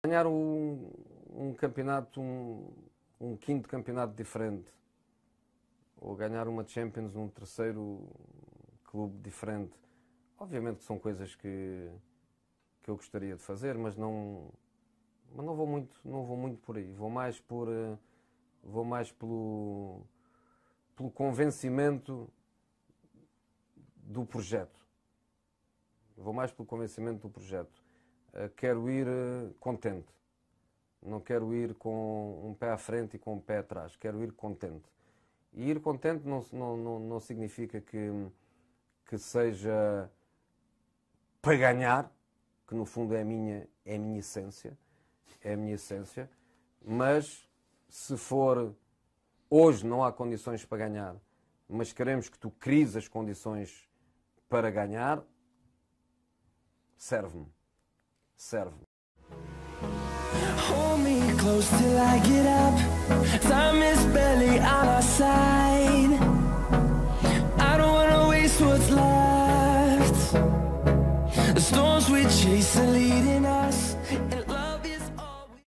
Ganhar um campeonato, um quinto campeonato diferente, ou ganhar uma Champions num terceiro clube diferente, obviamente que são coisas que eu gostaria de fazer, mas não vou muito por aí. Vou mais pelo convencimento do projeto. Vou mais pelo convencimento do projeto. Quero ir contente. Não quero ir com um pé à frente e com um pé atrás. Quero ir contente. E ir contente não significa que seja para ganhar, que no fundo é a minha essência. É a minha essência. Mas se for hoje não há condições para ganhar, mas queremos que tu cries as condições para ganhar, serve-me. Serve-me. Hold me close till I get up. Time is barely on our side. I don't wanna waste what's left. The storms we chase are leading us.